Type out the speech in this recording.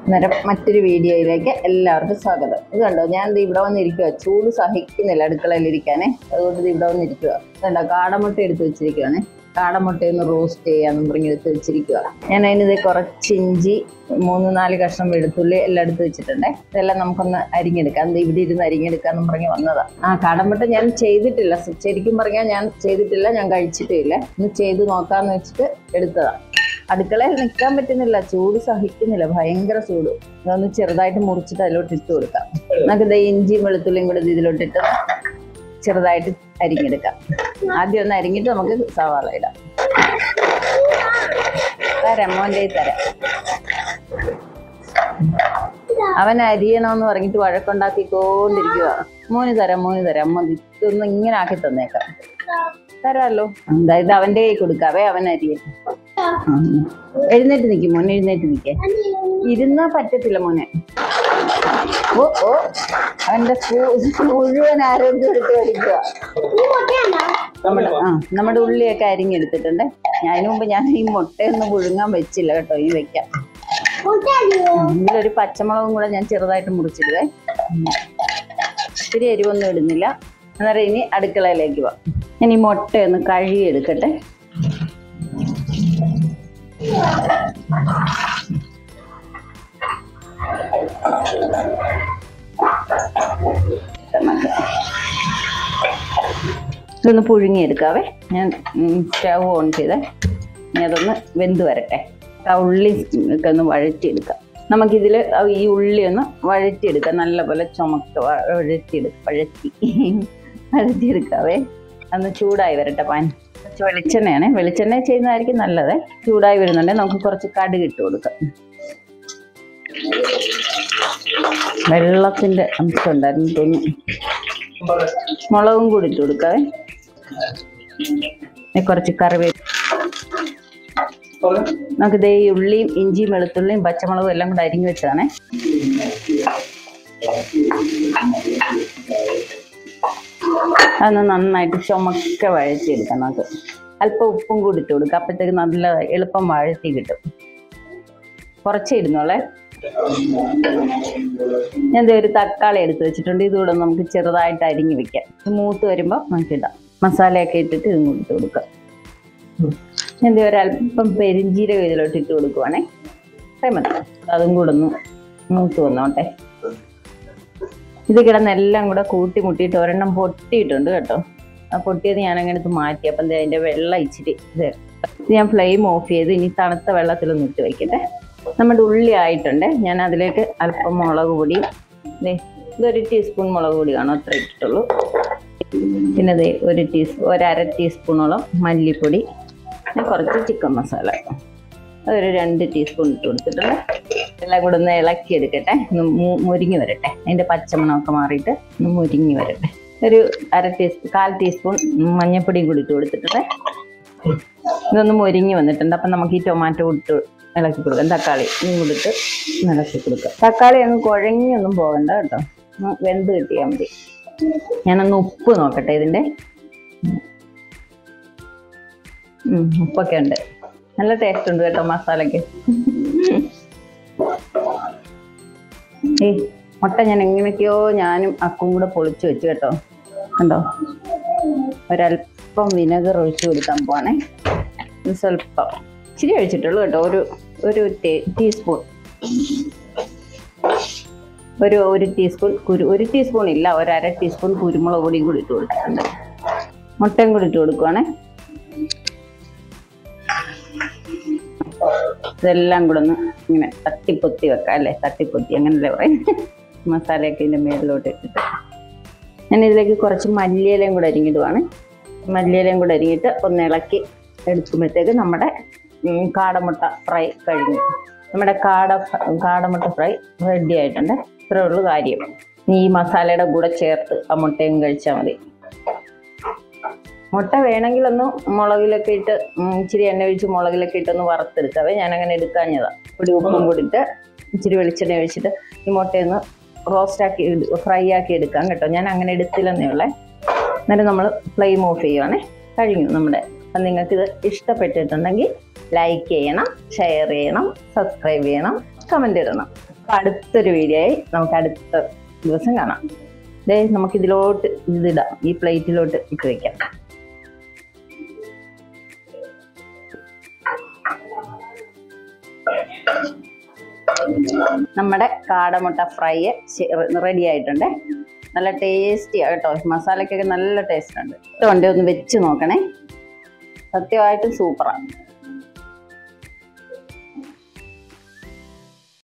അന്നേരം മറ്റൊരു വീഡിയോയിലേക്ക് എല്ലാവർക്കും സ്വാഗതം. ഇത് കണ്ടോ, ഞാൻ ഇവിടെ വന്നിരിക്കുക, ചൂട് സഹിക്കുന്നില്ല അടുക്കളയിലിരിക്കാനേ, അതുകൊണ്ട് ഇവിടെ വന്നിരിക്കുക. കണ്ടോ, കാടമുട്ട എടുത്ത് വെച്ചിരിക്കുകയാണ്. കാടമുട്ടയൊന്ന് റോസ്റ്റ് ചെയ്യാമെന്നും പറഞ്ഞ് എടുത്ത് വെച്ചിരിക്കുക. ഞാൻ അതിനിത് കുറച്ച് ഇഞ്ചി, 3-4 കഷ്ണം വെളുത്തുള്ളി എല്ലാം എടുത്ത് വെച്ചിട്ടുണ്ടേ. ഇതെല്ലാം നമുക്കൊന്ന് അരിഞ്ഞെടുക്കാം. അത് ഇവിടെ ഇരുന്ന് അരിഞ്ഞെടുക്കാമെന്നും പറഞ്ഞ് വന്നതാ. കാടമുട്ട ഞാൻ ചെയ്തിട്ടില്ല, ശരിക്കും പറഞ്ഞാൽ ഞാൻ ചെയ്തിട്ടില്ല, ഞാൻ കഴിച്ചിട്ടില്ല. ഒന്ന് ചെയ്ത് നോക്കാമെന്ന് വെച്ചിട്ട് എടുത്തതാ. അടുക്കളയിൽ നിൽക്കാൻ പറ്റുന്നില്ല, ചൂട് സഹിക്കുന്നില്ല, ഭയങ്കര ചൂട്. ഇതൊന്ന് ചെറുതായിട്ട് മുറിച്ചിട്ട് അതിലോട്ട് ഇട്ട് കൊടുക്കാം. നമുക്ക് ഇഞ്ചിയും വെളുത്തുള്ളിയും കൂടെ ഇതിലോട്ടിട്ട് ചെറുതായിട്ട് അരിഞ്ഞെടുക്കാം. ആദ്യം ഒന്ന് അരിഞ്ഞിട്ട് നമുക്ക് സവാള ഇടാം. തരാം, മോൻ്റെ തരാം. അവൻ അരിയണമെന്ന് പറഞ്ഞിട്ട് വഴക്കുണ്ടാക്കിക്കൊണ്ടിരിക്കുക. മോന് തരാം. ഇതൊന്നും ഇങ്ങനെ ആക്കി തന്നേക്കാം. തരാമല്ലോ. അതായത് അവൻ്റെ കൈ കൊടുക്കാവേ, അവൻ അരിയ. എഴുന്നേറ്റ് നിൽക്കും മോനെ, എഴുന്നേറ്റ് നിൽക്കേ. ഇരുന്നാ പറ്റത്തില്ല മോനെ. ഓ അവന്റെ മുഴുവൻ ആരോഗ്യം എടുത്ത് കഴിക്കുക. നമ്മുടെ ഉള്ളിയൊക്കെ അരിഞ്ഞെടുത്തിട്ടുണ്ട്. അതിനു മുമ്പ് ഞാൻ ഈ മുട്ടയൊന്നും പുഴുങ്ങാൻ വെച്ചില്ല കേട്ടോ, ഈ വെക്കാം. ഇതിലൊരു പച്ചമുളകും കൂടെ ഞാൻ ചെറുതായിട്ട് മുറിച്ചിടുവേ. ഇത്തിരി എരിവൊന്നും ഇടുന്നില്ല. അന്നേരം ഇനി അടുക്കളയിലേക്ക് പോവാം. ഞാൻ ഈ മുട്ടയൊന്ന് കഴുകിയെടുക്കട്ടെ. ഇതൊന്ന് പുഴുങ്ങിയെടുക്കാവേ. ഞാൻ സ്റ്റവ് ഓൺ ചെയ്തേ. ഇനി അതൊന്ന് വെന്ത് വരട്ടെ. ആ ഉള്ളി ഒക്കെ ഒന്ന് വഴറ്റിയെടുക്കാം. നമുക്കിതിൽ ഈ ഉള്ളി ഒന്ന് വഴറ്റിയെടുക്കാം. നല്ലപോലെ വഴറ്റിയെടുക്കാവേ. അന്ന് ചൂടായി വരട്ടെ പാൻ. വെളിച്ചെണ്ണയാണ്, വെളിച്ചെണ്ണ ചെയ്യുന്നതായിരിക്കും നല്ലത്. ചൂടായി വരുന്നുണ്ടെങ്കിൽ നമുക്ക് കുറച്ച് കടുക് ഇട്ട് കൊടുക്കാം. വെള്ളത്തിന്റെ അംശം ഉണ്ടായിരുന്നു തോന്നുന്നു. മുളകും കൂടി ഇട്ട് കൊടുക്കാവേ. കുറച്ച് കറിവേപ്പില. നമുക്കിത് ഈ ഉള്ളിയും ഇഞ്ചിയും വെളുത്തുള്ളിയും പച്ചമുളകും എല്ലാം കൂടെ അരിഞ്ഞു വെച്ചതാണേ. അതൊന്ന് നന്നായിട്ട് ചുമക്കെ വഴറ്റിയെടുക്കാം. നമുക്ക് അല്പം ഉപ്പും കൂടി ഇട്ട് കൊടുക്കാം. അപ്പോഴത്തേക്ക് നല്ല എളുപ്പം വഴറ്റി കിട്ടും. കുറച്ചേ ഇടുന്നുള്ളേ. ഞാൻ ഒരു തക്കാളി എടുത്ത് വെച്ചിട്ടുണ്ട്. ഇതുകൂടെ നമുക്ക് ചെറുതായിട്ട് അരിഞ്ഞു വെക്കാം. മൂത്ത് വരുമ്പോൾ നമുക്കിടാം. മസാലയൊക്കെ ഇട്ടിട്ട് ഇതും കൂടി ഇട്ട് കൊടുക്കാം. ഞാൻ ഒരല്പം പെരിഞ്ചീരകം ഇതിലോട്ട് ഇട്ട് കൊടുക്കുവാണേ. മതി. അതും കൂടെ ഒന്ന് മൂത്ത് വന്നോട്ടെ. ഇത് കിടന്നെല്ലാം കൂടെ കൂട്ടി മുട്ടിയിട്ട് ഒരെണ്ണം പൊട്ടിയിട്ടുണ്ട് കേട്ടോ. ആ പൊട്ടിയത് ഞാൻ അങ്ങനെ എടുത്ത് മാറ്റി. അപ്പം അതിൻ്റെ വെള്ളം ഇച്ചിരി ഇത് ഞാൻ ഫ്ലെയിം ഓഫ് ചെയ്ത് ഇനി തണുത്ത വെള്ളത്തിലൊന്ന് ഇട്ട് വയ്ക്കട്ടെ. നമ്മുടെ ഉള്ളി ആയിട്ടുണ്ട്. ഞാൻ അതിലേക്ക് അല്പം മുളക് പൊടി, ഇതൊരു ടീസ്പൂൺ മുളക് പൊടി കാണും, അത്ര ഇട്ടിട്ടുള്ളൂ. പിന്നെ ഒരര ടീസ്പൂണോളം മല്ലിപ്പൊടി, കുറച്ച് ചിക്കൻ മസാല, അതൊരു 2 ടീസ്പൂൺ ഇട്ട് കൊടുത്തിട്ടുണ്ട്. എല്ലാം കൂടെ ഒന്ന് ഇളക്കിയെടുക്കട്ടെ. ഒന്ന് മുരിങ്ങി വരട്ടെ. അതിൻ്റെ പച്ചമണമൊക്കെ മാറിയിട്ട് ഒന്ന് മുരിങ്ങി വരട്ടെ. ഒരു 1/4 ടീസ്പൂൺ മഞ്ഞൾപ്പൊടിയും കൂടി ഇട്ട് കൊടുത്തിട്ടുണ്ട്. ഇതൊന്ന് മുരിങ്ങി വന്നിട്ടുണ്ട്. അപ്പം നമുക്ക് ഈ ടൊമാറ്റോ ഇട്ട് ഇളക്കി കൊടുക്കാം. തക്കാളി ഇതും കൂടിയിട്ട് ഇളക്കി കൊടുക്കാം. തക്കാളി അങ്ങ് കുഴഞ്ഞൊന്നും പോകണ്ട കേട്ടോ, വെന്ത് കിട്ടിയാൽ മതി. ഞാനൊന്ന് ഉപ്പ് നോക്കട്ടെ ഇതിൻ്റെ. ഉപ്പൊക്കെ ഉണ്ട്, നല്ല ടേസ്റ്റ് ഉണ്ട് കേട്ടോ മസാലയ്ക്ക്. മുട്ട ഞാൻ എങ്ങനെയൊക്കെയോ ഞാനും അക്കും കൂടെ പൊളിച്ചു വെച്ചു കേട്ടോ. കണ്ടോ, ഒരല്പം വിനെഗർ ഒഴിച്ച് കൊടുക്കാൻ പോവാണേ. സ്വല്പം ഇച്ചിരി ഒഴിച്ചിട്ടുള്ളൂ കേട്ടോ. ഒരു ടീസ്പൂൺ, ഒരു ടീസ്പൂൺ ഒരു ടീസ്പൂൺ ഇല്ല, 1/2 ടീസ്പൂൺ കുരുമുളക് പൊടിയും കൂടി ഇട്ട് കൊടുത്തിട്ടുണ്ട്. മുട്ടയും കൂടി ഇട്ട് കൊടുക്കുവാണേ. ഇതെല്ലാം കൂടെ ഒന്ന് ഇങ്ങനെ തട്ടിപ്പൊത്തി വെക്കാം അല്ലേ, തട്ടിപ്പൊത്തി അങ്ങനല്ലേ പറയും. മസാലയൊക്കെ ഇതിൻ്റെ മേളിലോട്ട് ഇട്ടിട്ട് ഞാൻ ഇതിലേക്ക് കുറച്ച് മല്ലിയിലയും കൂടെ അരിഞ്ഞിടുവാണ്. മല്ലിയിലയും കൂടെ അരിഞ്ഞിട്ട് ഒന്ന് ഇളക്കി എടുക്കുമ്പോഴത്തേക്ക് നമ്മുടെ കാടമുട്ട ഫ്രൈ കഴിഞ്ഞു. നമ്മുടെ കാടമുട്ട ഫ്രൈ റെഡി ആയിട്ടുണ്ട്. ഇത്രേ ഉള്ളൂ കാര്യം. ഈ മസാലയുടെ കൂടെ ചേർത്ത് ആ മുട്ടയും കഴിച്ചാൽ മതി. മുട്ട വേണമെങ്കിലൊന്ന് മുളകിലൊക്കെ ഇട്ട് ഇച്ചിരി എണ്ണ ഒഴിച്ച് മുളകിലൊക്കെ ഇട്ടൊന്ന് വറുത്തെടുക്കാവേ. ഞാനങ്ങനെ എടുക്കാഞ്ഞതാണ്. പൊടി ഉപ്പും കൂടിയിട്ട് ഇച്ചിരി വെളിച്ചെണ്ണ ഒഴിച്ചിട്ട് ഈ മുട്ടയൊന്ന് ഫ്രൈ ആക്കി എടുക്കാം കേട്ടോ. ഞാൻ അങ്ങനെ എടുത്തില്ലെന്നേ ഉള്ളേ. എന്നിട്ട് നമ്മൾ ഫ്ലെയിം ഓഫ് ചെയ്യുവാണേ. കഴിഞ്ഞു നമ്മുടെ. അപ്പം നിങ്ങൾക്കിത് ഇഷ്ടപ്പെട്ടിട്ടുണ്ടെങ്കിൽ ലൈക്ക് ചെയ്യണം, ഷെയർ ചെയ്യണം, സബ്സ്ക്രൈബ് ചെയ്യണം, കമൻ്റ് ഇടണം. അപ്പൊ അടുത്തൊരു വീഡിയോയിൽ നമുക്ക് അടുത്ത ദിവസം കാണാം. നമുക്ക് ഇതിലോട്ട് ഇതിടാം, ഈ പ്ലേറ്റിലോട്ട് ഇട്ട് വെക്കാം. നമ്മുടെ കാടമുട്ട ഫ്രൈ റെഡി ആയിട്ടുണ്ട്. നല്ല ടേസ്റ്റി കേട്ടോ, മസാലക്കൊക്കെ നല്ല ടേസ്റ്റ് ഉണ്ട്. ഒന്ന് വെച്ച് നോക്കണേ, സത്യമായിട്ടും സൂപ്പറാണ്.